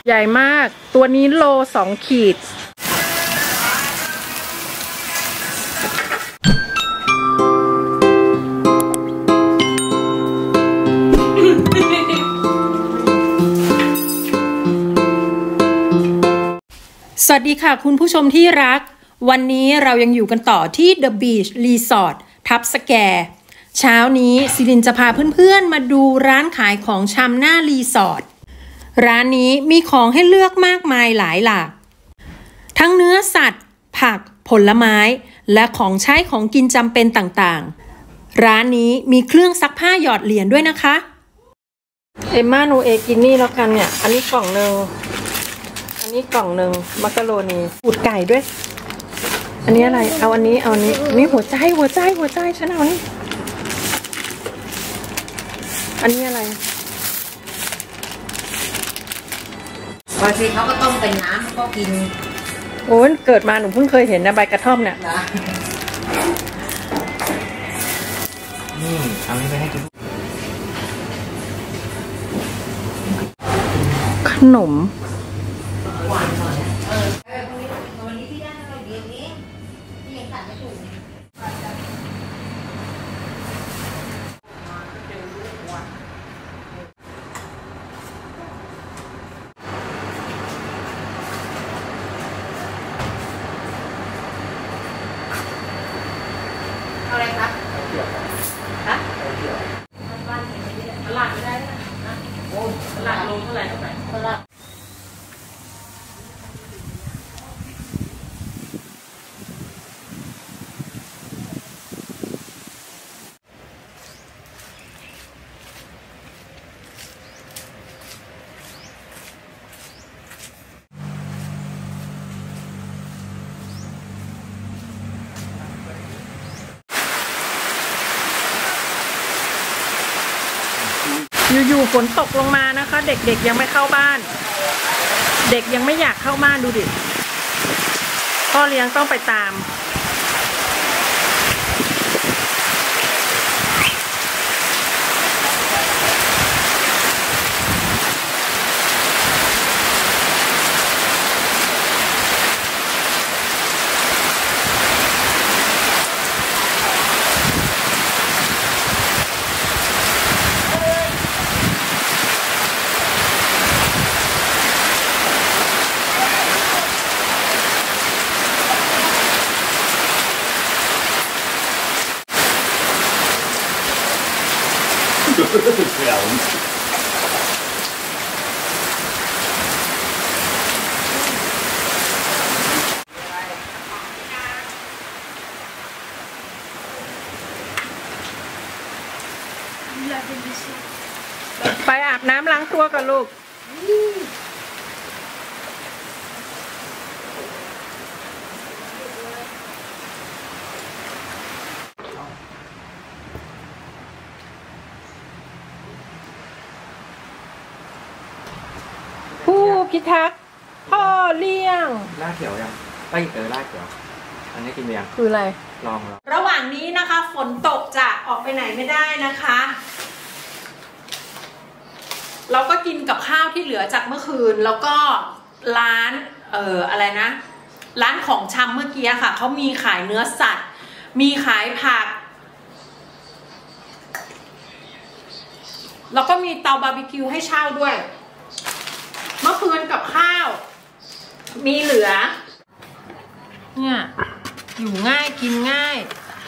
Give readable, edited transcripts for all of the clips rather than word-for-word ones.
ใหญ่มากตัวนี้โล2 ขีดสวัสดีค่ะคุณผู้ชมที่รักวันนี้เรายังอยู่กันต่อที่ The Beach Resort ทับสแกเช้านี้ซิลินจะพาเพื่อนๆมาดูร้านขายของชำหน้ารีสอร์ทร้านนี้มีของให้เลือกมากมายหลายหลากทั้งเนื้อสัตว์ผักผลไม้และของใช้ของกินจำเป็นต่างๆร้านนี้มีเครื่องซักผ้าหยอดเหรียญด้วยนะคะเอมมาโนเอกินนี่แล้วกันเนี่ยอันนี้กล่องหนึ่งอันนี้กล่องหนึ่งมักกะโรนีปูดไก่ด้วยอันนี้อะไรเอาอันนี้นี่หัวใจฉันเอานี่อันนี้อะไรบางทีเขาก็ต้มเป็นน้ำก็กินโอ้ยเกิดมาหนูเพิ่งเคยเห็นนะใบกระท่อมเนี่ยนี่เอานี้ไปให้กินขนมอะไรคะฮะตลาดไม่ได้นะโอ้ตลาดลงเท่าไหร่ตลาดอยู่ๆฝนตกลงมานะคะเด็กๆยังไม่เข้าบ้านเด็กยังไม่อยากเข้าบ้านดูดิพ่อเลี้ยงต้องไปตามไปอาบน้ำล้างตัวกันลูกผู้พิทักษ์พ่อเลี้ยงลาดเขียวยังไปลาดเขียวอันนี้กินยังคืออะไรลองระหว่างนี้นะคะฝนตกจะออกไปไหนไม่ได้นะคะเราก็กินกับข้าวที่เหลือจากเมื่อคืนแล้วก็ร้านอะไรนะร้านของชำเมื่อกี้ค่ะเขามีขายเนื้อสัตว์มีขายผักแล้วก็มีเตาบาร์บีคิวให้เช่าด้วยเมื่อคืนกับข้าวมีเหลือเนี่ยอยู่ง่ายกินง่าย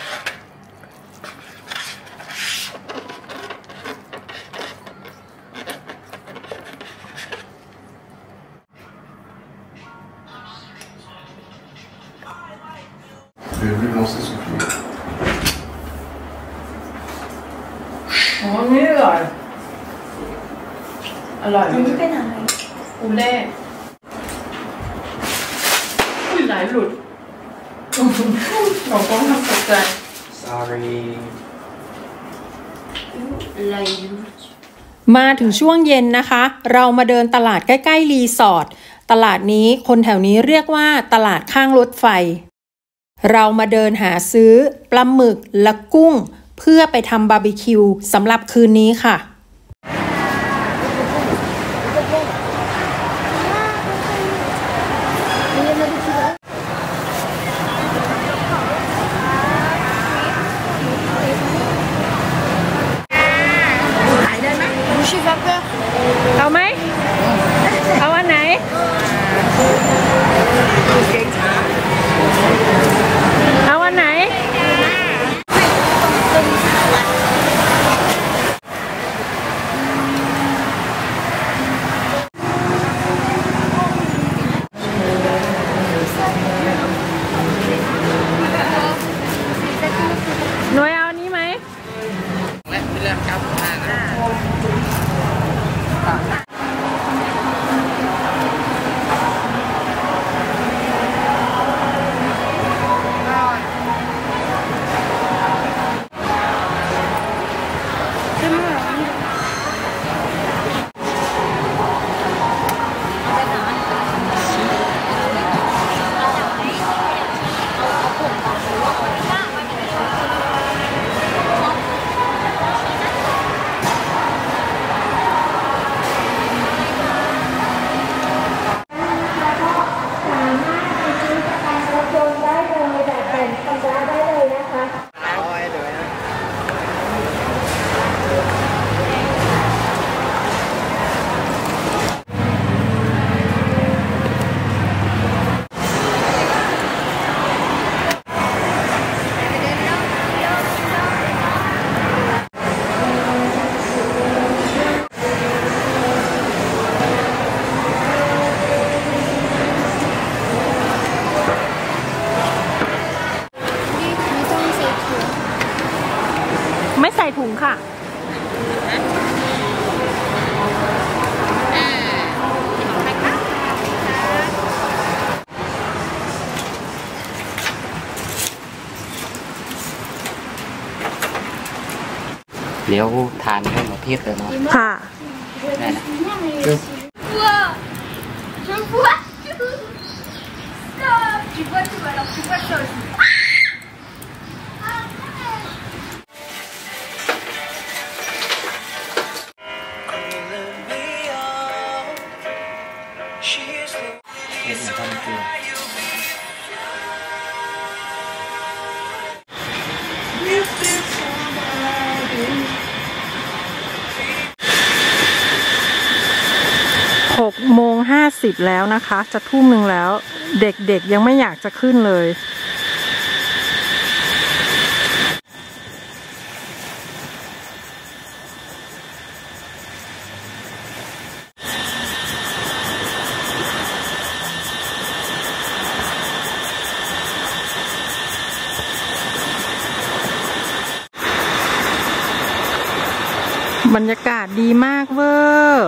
อ๋อนี่อร่อยอันนี้เป็นอะไรอูเล่อุ้ยหลายหลุดเราต้องทำตกใจ sorry อะไรมาถึงช่วงเย็นนะคะเรามาเดินตลาดใกล้ๆรีสอร์ทตลาดนี้คนแถวนี้เรียกว่าตลาดข้างรถไฟเรามาเดินหาซื้อปลาหมึกและกุ้งเพื่อไปทำบาร์บีคิวสำหรับคืนนี้ค่ะหน่วยเอาอันนี้ไหมและเรื่อง95นะไม่ใส่ถุงค่ะเดี๋ยวทานให้หมดที่เลยเนาะค่ะได้นะ 6:50แล้วนะคะจะ1:00แล้ว เด็กๆยังไม่อยากจะขึ้นเลยบรรยากาศดีมากเวอร์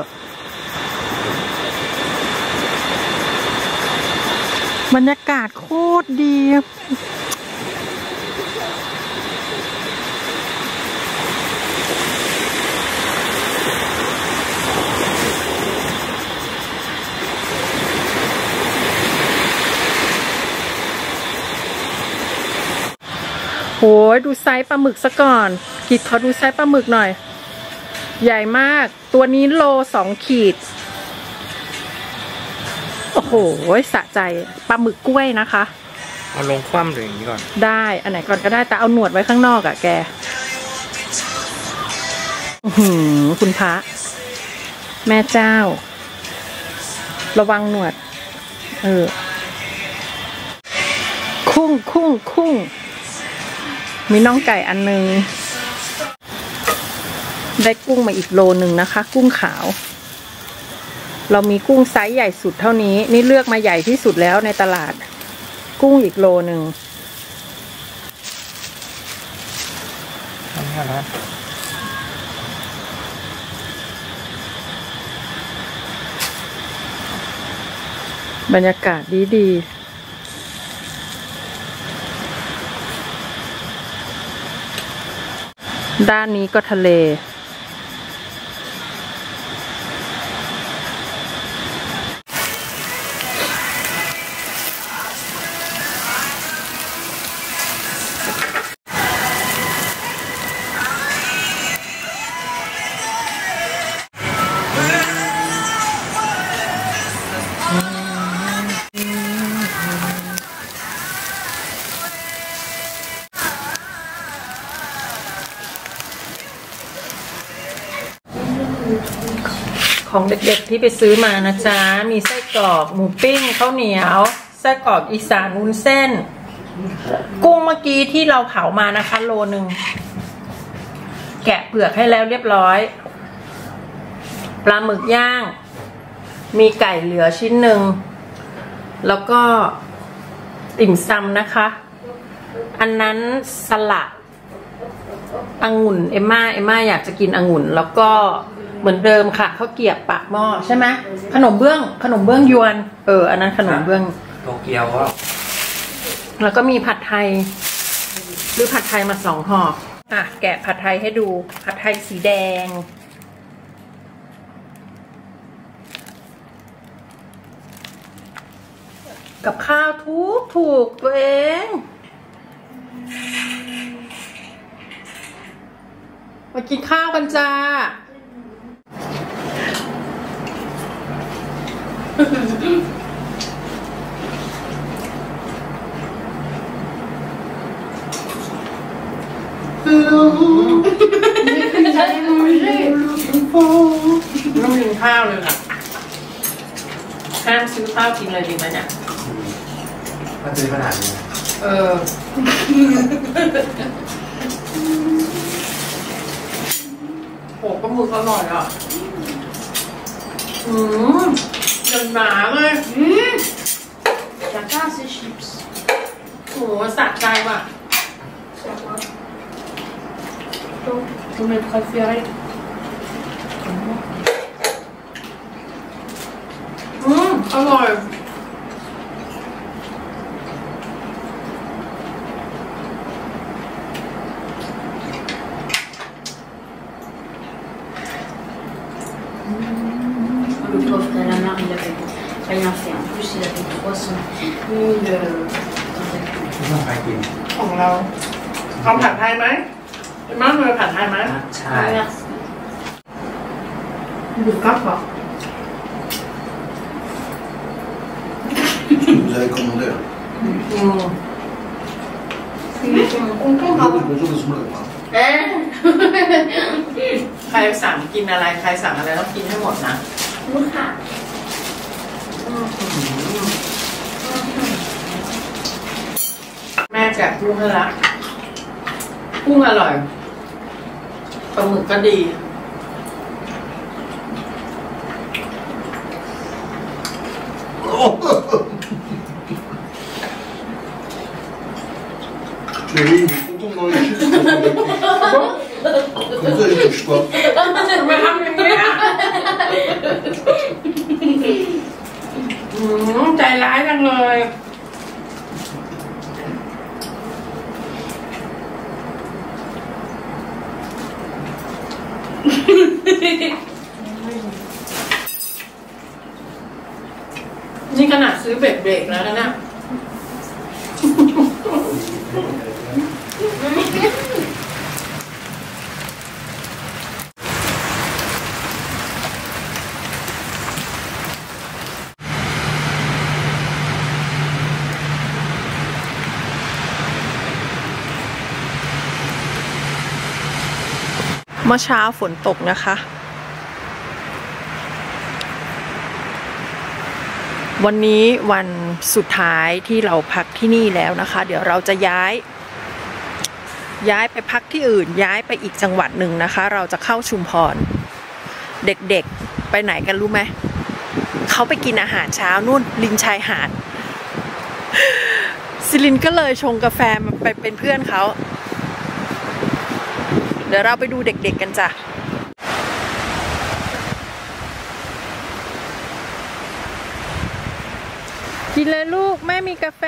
บรรยากาศโคตรดีโหยดูไซส์ปลาหมึกซะก่อนกิดขอดูไซส์ปลาหมึกหน่อยใหญ่มากตัวนี้โล2 ขีดโอ้โหสะใจปลาหมึกกล้วยนะคะเอาลงคว่ำหรืออย่างนี้ก่อนได้อันไหนก่อนก็ได้แต่เอาหนวดไว้ข้างนอกอะแกคุณพระแม่เจ้าระวังหนวดคุ้งมีน่องไก่อันนึงได้กุ้งมาอีกโลนึงนะคะกุ้งขาวเรามีกุ้งไซส์ใหญ่สุดเท่านี้นี่เลือกมาใหญ่ที่สุดแล้วในตลาดกุ้งอีกโลนึงบรรยากาศดีด้านนี้ก็ทะเลของเด็กๆที่ไปซื้อมานะจ๊ะมีไส้กรอกหมูปิ้งข้าวเหนียวไส้กรอกอีสานวุ้นเส้นกุ้งเมื่อกี้ที่เราเผามานะคะโลนึงแกะเปลือกให้แล้วเรียบร้อยปลาหมึกย่างมีไก่เหลือชิ้นหนึ่งแล้วก็ติ่มซำนะคะอันนั้นสลัดองุ่นเอมม่าอยากจะกินองุ่นแล้วก็เหมือนเดิมค่ะข้าวเกรี๊ยวปากหม้อใช่ไหมขนมเบื้องยวนอันนั้นขนมเบื้องโตเกียวก็แล้วก็มีผัดไทยหรือผัดไทยมา2 ห่อแกะผัดไทยให้ดูผัดไทยสีแดงกับข้าวถูกตัวเองมากินข้าวกันจ้าต้องกินข้าวเลยค่ะห้ามซื้อข้าวกินเลยดีไหมเนี่ยมันซื้อขนาดนี้โอ้ปลาหมึกอร่อยอ่ะจังหนาเลยจากก้าซีชิปส์โอ้สะใจว่ะคุณไม่ค่อยเฟี้ยวอร่อย Le pauvre calamar, il avait rien fait. En plus, il avait 300 000 ของเราเอาผัดไทยไหมมั่งเลยผัดไทยไหมใช่ดูก๊อกเหรอ Vous avez commandé là. Bonjour, ใครสั่งกินอะไรใครสั่งอะไรต้องกินให้หมดนะลูกค่ะแม่แกะกุ้งให้ละกุ้งอร่อยปลาหมึกก็ดี Chérie, il est content de manger chips. Comme ça, il touche pas. ทำไมทำอย่างนี้ใจร้ายจังเลยนี่ขนาดซื้อเบรกแล้วนะเมื่อเช้าฝนตกนะคะวันนี้วันสุดท้ายที่เราพักที่นี่แล้วนะคะเดี๋ยวเราจะย้ายไปพักที่อื่นย้ายไปอีกจังหวัดหนึ่งนะคะเราจะเข้าชุมพรเด็กๆไปไหนกันรู้ไหมเขาไปกินอาหารเช้านู่นริมชายหาดซิลินก็เลยชงกาแฟมาไปเป็นเพื่อนเขาเดี๋ยวเราไปดูเด็กๆกันจ้ะกินเลยลูกแม่มีกาแฟ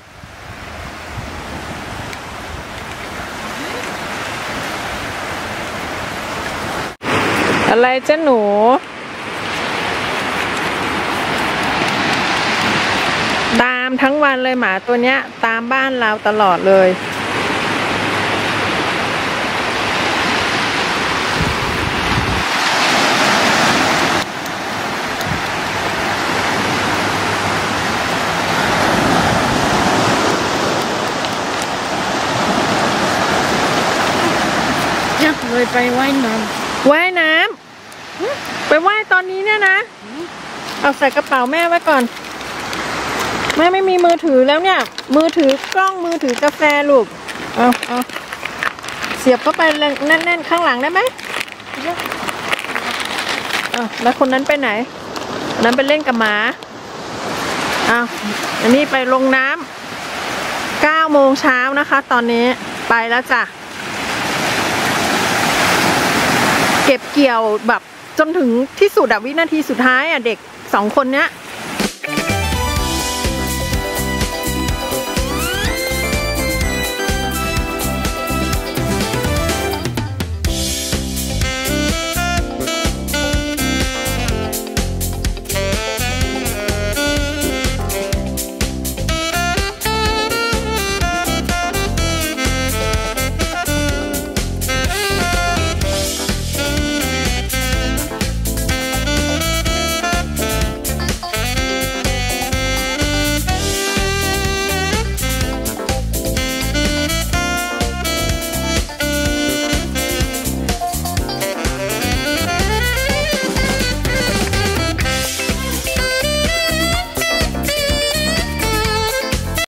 อะไรจ้ะหนูตามทั้งวันเลยหมาตัวเนี้ยตามบ้านเราตลอดเลยเลยไปว่ายน้ำไปว่ายตอนนี้เนี่ยนะเอาใส่กระเป๋าแม่ไว้ก่อนแม่ไม่มีมือถือแล้วเนี่ยมือถือกล้องมือถือกาแฟลูกเอาเสียบเข้าไปแน่นๆข้างหลังได้ไหมแล้วคนนั้นไปไหนนั้นไปเล่นกับหมาอันนี้ไปลงน้ำ9 โมงเช้านะคะตอนนี้ไปแล้วจ้ะเก็บเกี่ยวแบบจนถึงที่สุดอะวินาทีสุดท้ายอะเด็ก2 คนเนี้ย